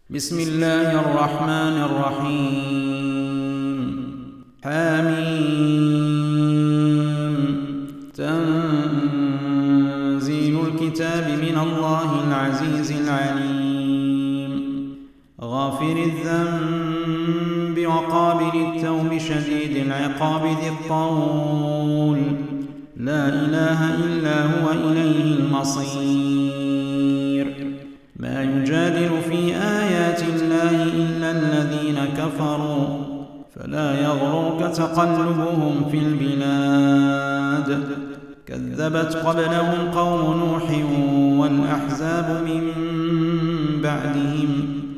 بسم الله الرحمن الرحيم. حميم. تنزيل الكتاب من الله العزيز العليم. غافر الذنب وقابل التوب شديد العقاب ذي الطول، لا إله إلا هو إليه المصير. ما يجادل في آيات الله إلا الذين كفروا، فلا يغررك تقلبهم في البلاد. كذبت قبلهم قوم نوح والأحزاب من بعدهم،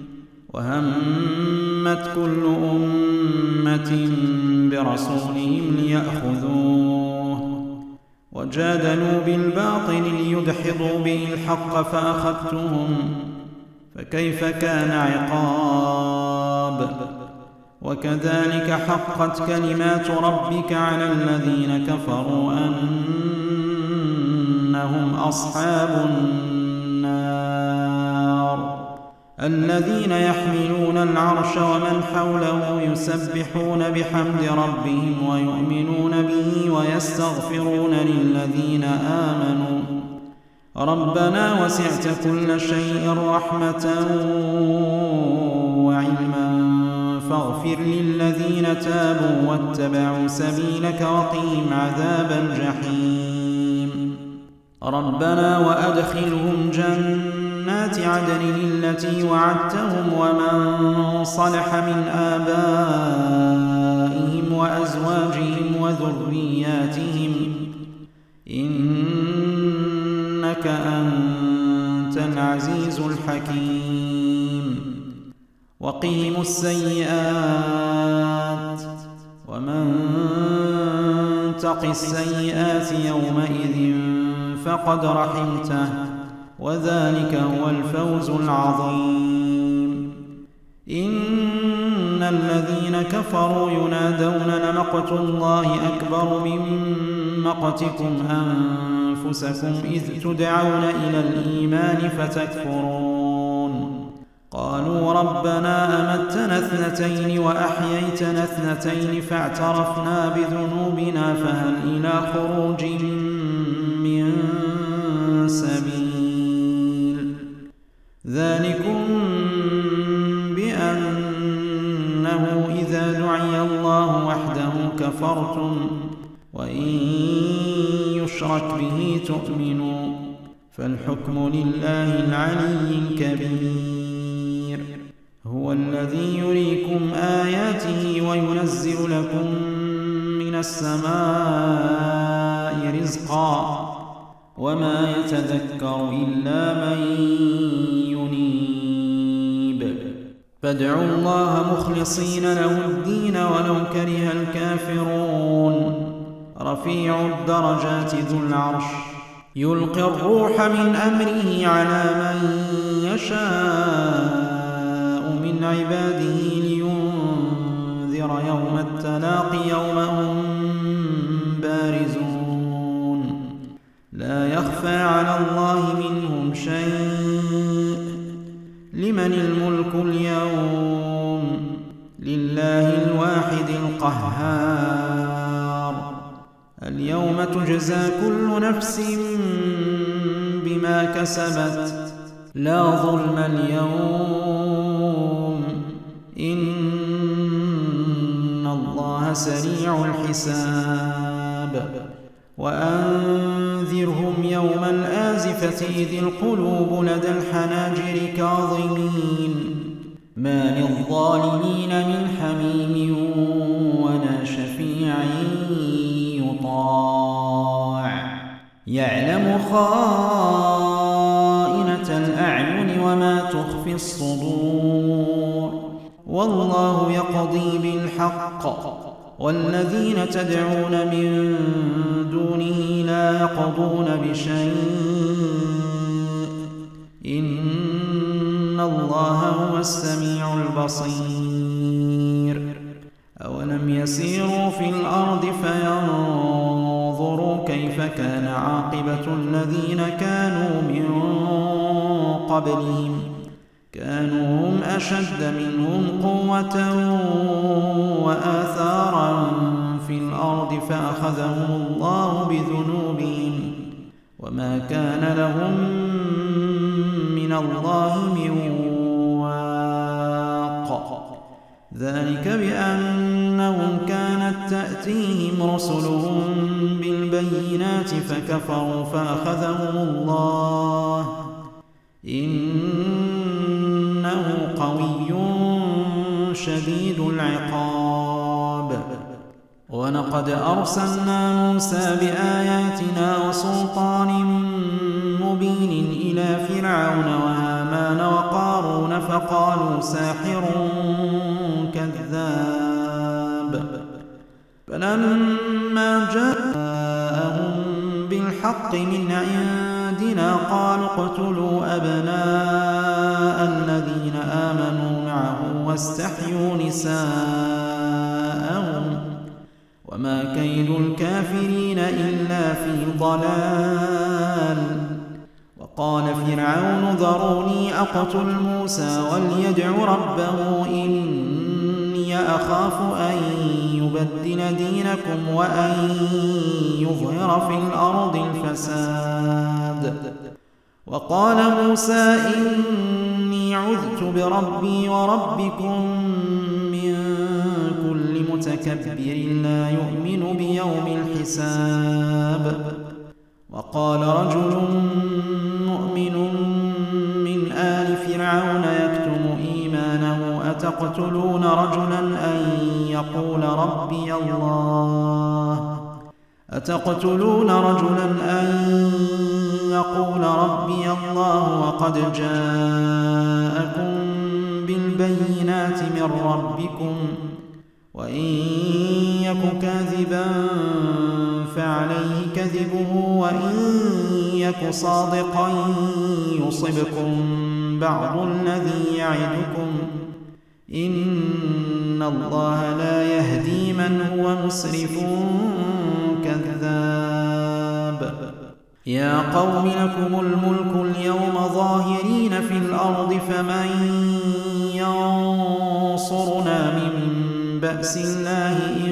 وهمت كل أمة برسولهم ليأخذوه، وجادلوا بالباطل ليدحضوا به الحق فأخذتهم، فكيف كان عقاب. وكذلك حقت كلمات ربك على الذين كفروا أنهم أصحاب النار. الذين يحملون العرش ومن حوله يسبحون بحمد ربهم ويؤمنون به ويستغفرون للذين آمنوا ربنا وسعت كل شيء رحمة وعلما فاغفر للذين تابوا واتبعوا سبيلك وقهم عذاب الجحيم. ربنا وأدخلهم جنات عدن التي وعدتهم ومن صلح من آبائهم وأزواجهم وذرياتهم إنك أنت العزيز الحكيم. وقهم السيئات ومن تق السيئات يومئذ فقد رحمته وذلك هو الفوز العظيم. إن الذين كفروا ينادون لمقت الله أكبر من مقتكم أنفسكم إذ تدعون إلى الإيمان فتكفرون. قالوا ربنا أمتنا اثنتين وأحييتنا اثنتين فاعترفنا بذنوبنا فهل إلى خروج من سبيل. ذلكم بأنه إذا دعي الله وحده كفرتم وإن يشرك به تؤمنوا، فالحكم لله العلي الكبير. هو الذي يريكم آياته وينزل لكم من السماء رزقا وما يتذكر إلا من ينيب. فادعوا الله مخلصين له الدين ولو كره الكافرون. رفيع الدرجات ذو العرش يلقي الروح من أمره على من يشاء من عباده لينذر يوم التلاق يوم هم بارزون لا يخفى على الله منهم شيء. لمن الملك اليوم؟ لله الواحد القهار. اليوم تجزى كل نفس بما كسبت لا ظلم اليوم إن الله سريع الحساب. وأنذرهم يوم الآزفة إذ القلوب لدى الحناجر كاظمين ما للظالمين من حميم ولا شفيع يطاع. يعلم خائنة الأعين وما تخفي الصدور والله يقضي بالحق والذين تدعون من دونه لا يقضون بشيء إن الله هو السميع البصير. أولم يسيروا في الأرض فينظروا كيف كان عاقبة الذين كانوا من قبلهم كانوا هم أشد منهم قوة وآثارا في الأرض فأخذهم الله بذنوبهم وما كان لهم من الله من واق ذلك بأنهم كانت تأتيهم رسلهم بالبينات فكفروا فأخذهم الله إنه قوي شديد العقاب ولقد أرسلنا موسى بآياتنا وسلطان مبين إلى فرعون وهامان وقارون فقالوا ساحر كذاب فلما جاءهم بالحق من عندنا قالوا اقتلوا أبناء الذين آمنوا معه واستحيوا نساءهم وما كيد الكافرين إلا في ضلال وقال فرعون ذروني أقتل موسى وليدع ربه إني أخاف أن يبدل دينكم وأن يظهر في الأرض الفساد وقال موسى إني عذت بربي وربكم من كل متكبر لا يؤمن بيوم الحساب وقال رجل مؤمن من آل فرعون يكتم إيمانه أتقتلون رجلا أن يقول ربي الله وقد جاءكم بالبينات من ربكم وإن يك كاذبا فعليه كذبه وإن يك صادقا يصبكم بعض الذي يعدكم إن الله لا يهدي من هو مسرف كذاب يا قوم لكم الملك اليوم ظاهرين في الأرض فمن ينصرنا من بأس الله إن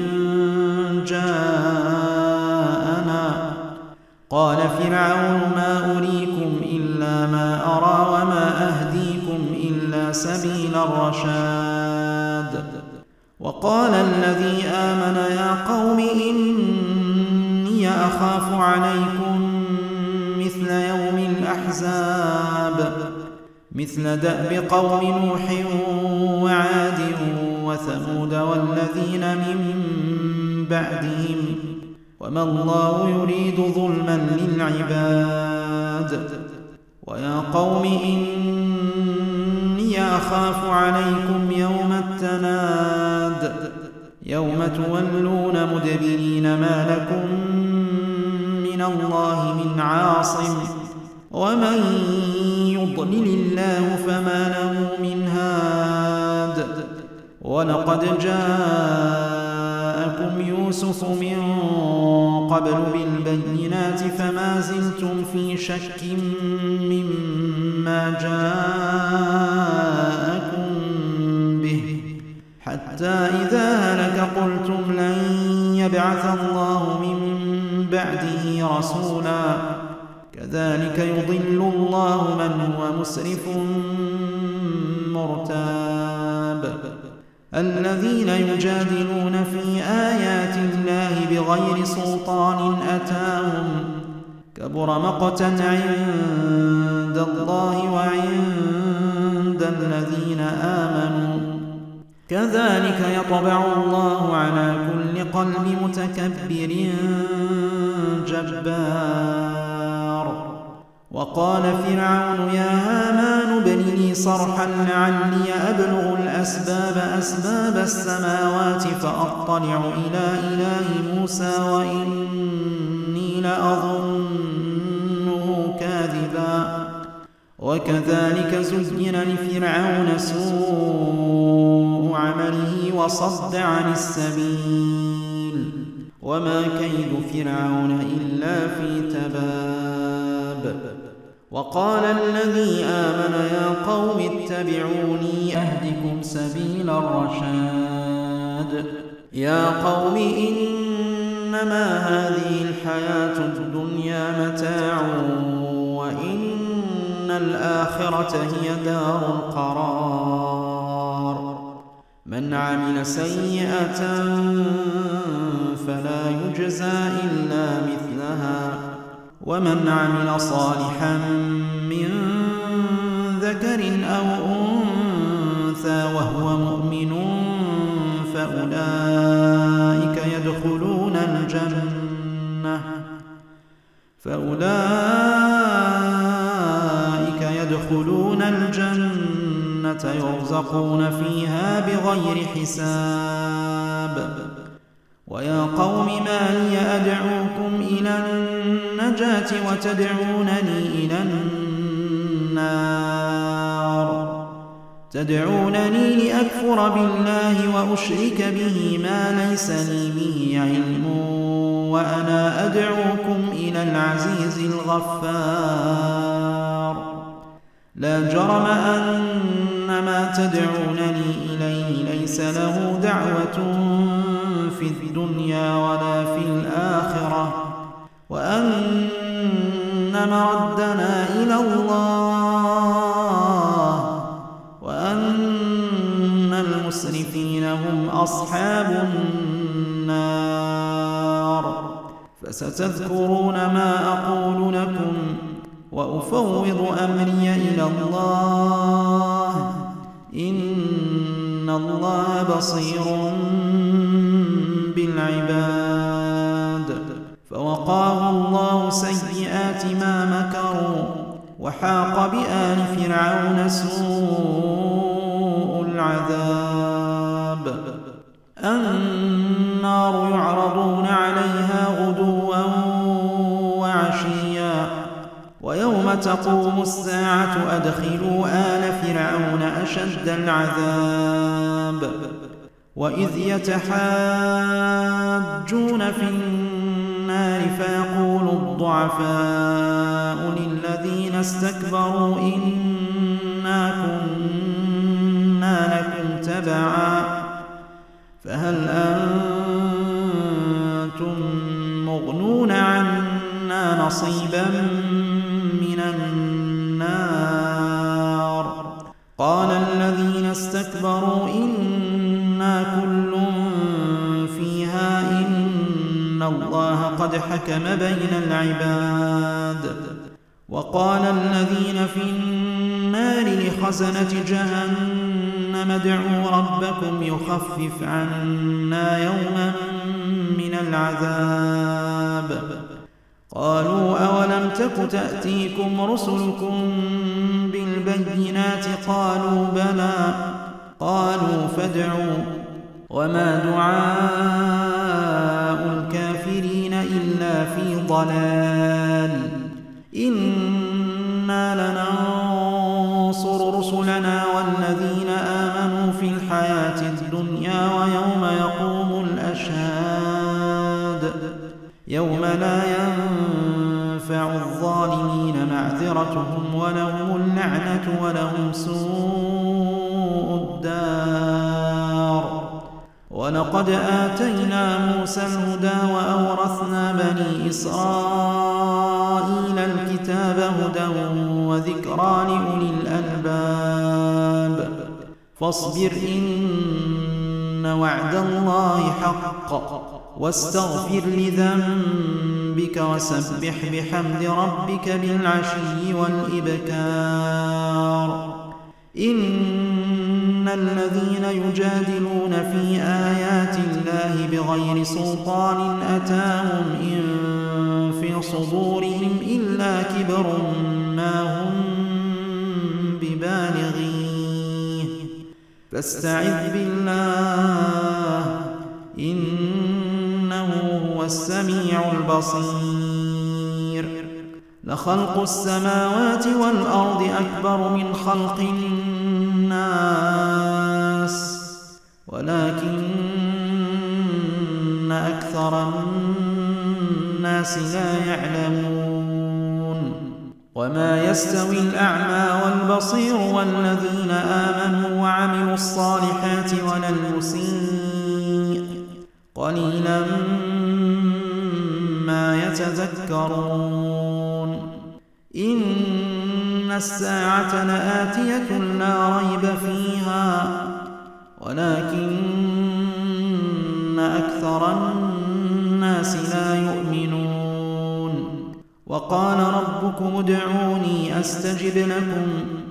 جاءنا قال فرعون ما أريكم إلا ما أرى وما أهديكم إلا سبيل الرشاد وقال الذي آمن يا قوم إني أخاف عليكم مثل يوم الأحزاب مثل دأب قوم نوح وعاد وثمود والذين من بعدهم وما الله يريد ظلما للعباد ويا قوم إني أخاف عليكم يوم التناد يوم تولون مدبرين ما لكم من الله من عاصم ومن يضلل الله فما له من هاد ولقد جاءكم يوسف من قبل بالبينات فما زلتم في شك مما جاءكم به حتى إذا هلك قلتم لن يبعث الله من بعده رسولا كذلك يضل الله من هو مسرف مرتاب الذين يجادلون في آيات الله بغير سلطان أتاهم كبر مقتا عند الله وعند الذين آمنوا كذلك يطبع الله على كل قلب متكبر جبار وقال فرعون يا هامان ابن لي صرحا لعلي أبلغ أسباب السماوات فأطلع إلى إله موسى وإني لأظنه كاذبا وكذلك زين لفرعون سوء عمله وصد عن السبيل وما كيد فرعون إلا في تباب وقال الذي آمن يا قوم اتبعوني أهدكم سبيل الرشاد يا قوم إنما هذه الحياة الدنيا متاع وإن الآخرة هي دار القرار من عمل سيئة فلا يجزى إلا مثلها ومن عمل صالحا من ذكر أو أنثى وهو مؤمن فأولئك يدخلون الجنة يرزقون فيها بغير حساب ويا قوم ما لي أدعوكم إلى النجاة وتدعونني إلى النار تدعونني لأكفر بالله وأشرك به ما ليس لي به علم وأنا أدعوكم إلى العزيز الغفار لا جرم أن ما تدعونني إليه ليس له دعوة في الدنيا ولا في الآخرة وأن مردنا إلى الله وأن المسرفين هم أصحاب النار فستذكرون ما أقول لكم وأفوض أمري إلى الله إن الله بصير بالعباد فوقاه الله سيئات ما مكروا وحاق بآل فرعون سوء العذاب النار يعرضون عليها غدوا وعشيا ويوم تقوم الساعة أدخلوا آل فرعون أشد العذاب وإذ يتحاجون في النار فيقول الضعفاء للذين استكبروا إنا كنا لكم تبعا فهل أنتم مغنون عنا نصيبا من النار قال الذين استكبروا إنا كل فيها إن الله قد حكم بين العباد وقال الذين في النار لخزنة جهنم ادعوا ربكم يخفف عنا يوما من العذاب قالوا أولم تك تأتيكم رسلكم بالبينات قالوا بلى قالوا فادعوا وما دعاء الكافرين إلا في ضلال إنا لننصر رسلنا والذين آمنوا في الحياة الدنيا ويوم يقوم الأشهاد يوم لا ينفع الظالمين معذرتهم ولهم اللعنة ولهم سوء الدار ولقد آتينا موسى الهدى وأورثنا بني إسرائيل الكتاب هدى وذكرى لأولي الألباب فاصبر إن وعد الله حق واستغفر لذنبك وسبح بحمد ربك بالعشي والإبكار إن الذين يجادلون في آيات الله بغير سلطان أتاهم إن في صدورهم إلا كبر ما هم ببالغيه فاستعذ بالله إنه هو السميع البصير لخلق السماوات والأرض أكبر من خلق الناس ولكن أكثر الناس لا يعلمون وما يستوي الأعمى والبصير والذين آمنوا وعملوا الصالحات ولا المسيء قليلا ما يتذكرون إن الساعة لآتية لا ريب فيها ولكن أكثر الناس لا يؤمنون وقال ربكم ادعوني أستجب لكم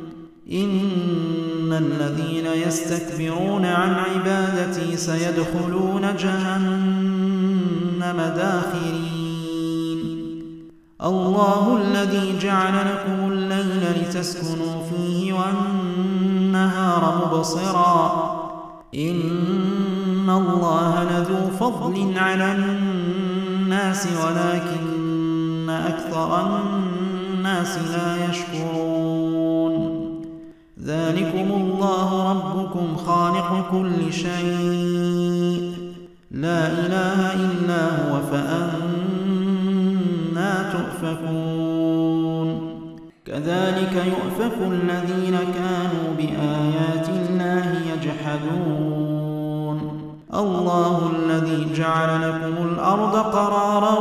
إن الذين يستكبرون عن عبادتي سيدخلون جهنم داخرين الله الذي جعل لكم الليل لتسكنوا فيه والنهار مبصرا إن الله لذو فضل على الناس ولكن أكثر الناس لا يشكرون ذلكم الله ربكم خالق كل شيء لا إله إلا هو فأنى تؤفكون كذلك يؤفك الذين كانوا بآيات الله يجحدون الله الذي جعل لكم الأرض قرارا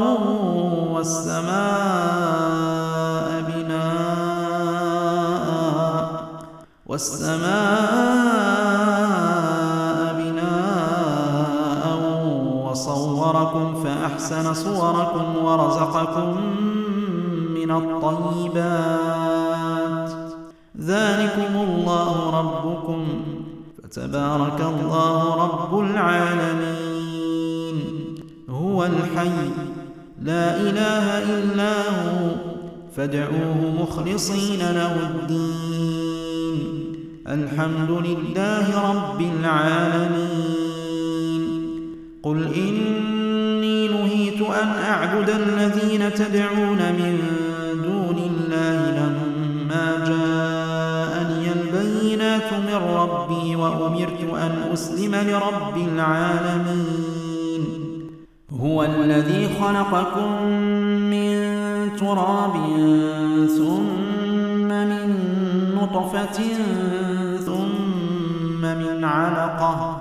والسماء بناء وصوركم فأحسن صوركم ورزقكم من الطيبات ذلكم الله ربكم فتبارك الله رب العالمين هو الحي لا إله إلا هو فادعوه مخلصين له الدين الحمد لله رب العالمين قل إني نهيت أن أعبد الذين تدعون من دون الله لما جاءني البينات من ربي وأمرت أن أسلم لرب العالمين هو الذي خلقكم من تراب ثم من نطفة ثم من علقة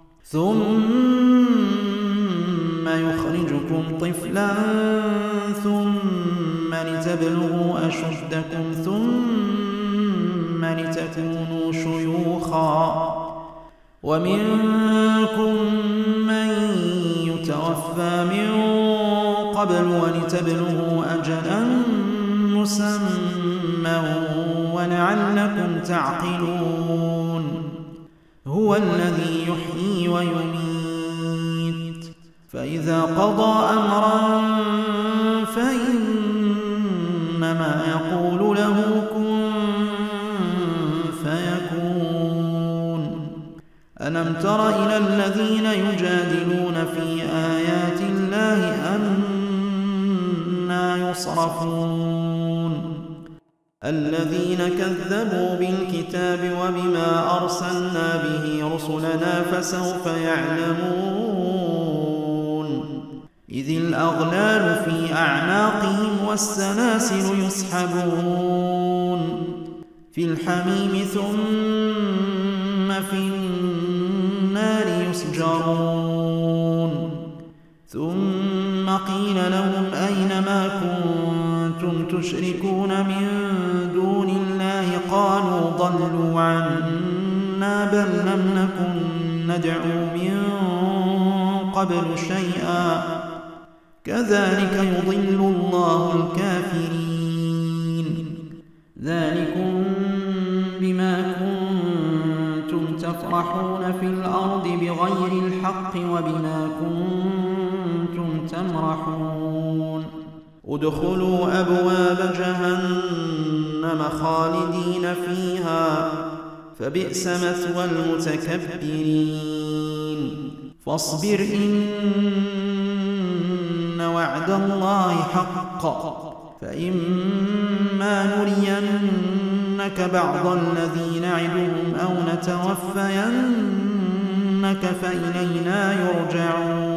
ثم يخرجكم طفلا ثم لتبلغوا أشدكم ثم لتكونوا شيوخا ومنكم من يتوفى من قبل ولتبلغوا أجلا مسمى ولعلكم تعقلون هو الذي يحيي ويميت فإذا قضى أمرا فإنما يقول له كن فيكون ألم تر إلى الذين يجادلون في آيات الله أنى يصرفون الذين كذبوا بالكتاب وبما أرسلنا به رسلنا فسوف يعلمون إذ الأغلال في أعناقهم والسلاسل يسحبون في الحميم ثم في النار يسجرون ثم قيل لهم أين ما كنتم تشركون من دون الله قالوا ضلوا عنا بل لم نكن ندعو من قبل شيئا كذلك يضل الله الكافرين ذلكم بما كنتم تفرحون في الأرض بغير الحق وبما كنتم تمرحون ادخلوا أبواب جهنم خالدين فيها فبئس مثوى المتكبرين فاصبر إن وعد الله حق فإما نرينك بعض الذي نعدهم أو نتوفينك فإلينا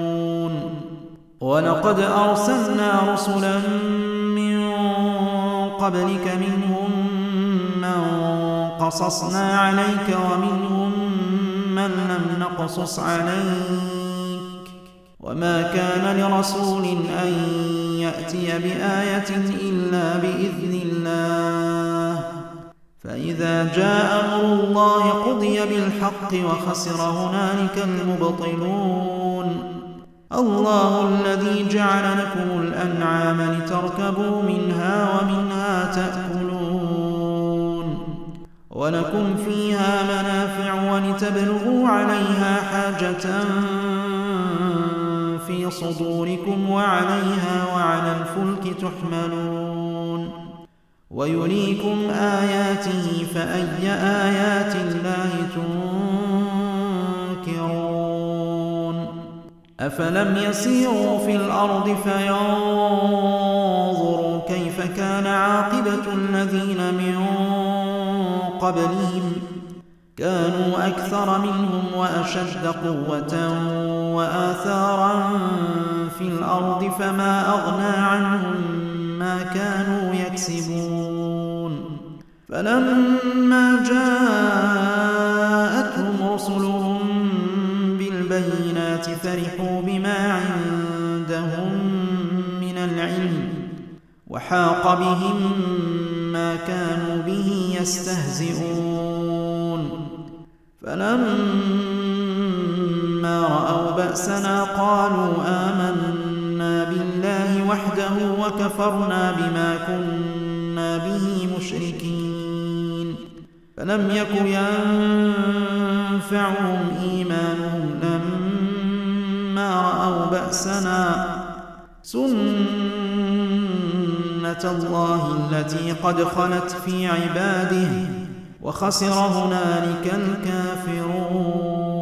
يرجعون ولقد أرسلنا رسلا من قبلك منهم من قصصنا عليك ومنهم من لم نقصص عليك وما كان لرسول أن يأتي بآية إلا بإذن الله فإذا جاء أمر الله قضي بالحق وخسر هنالك المبطلون الله الذي جعل لكم الأنعام لتركبوا منها ومنها تأكلون ولكم فيها منافع ولتبلغوا عليها حاجة في صدوركم وعليها وعلى الفلك تحملون ويريكم آياته فأي آيات الله تنكرون أفلم يسيروا في الأرض فينظروا كيف كان عاقبة الذين من قبلهم كانوا أكثر منهم وأشد قوة وآثارا في الأرض فما أغنى عنهم ما كانوا يكسبون فلما جاءتهم رسلهم بالبينات فرحوا بما عندهم من العلم وحاق بهم ما كانوا به يستهزئون فلما رأوا بأسنا قالوا آمنا بالله وحده وكفرنا بما كنا به مشركين فلم يك ينفعهم إيمانهم لما رأوا بأسنا سنة الله التي قد خلت في عباده وخسر هنالك الكافرون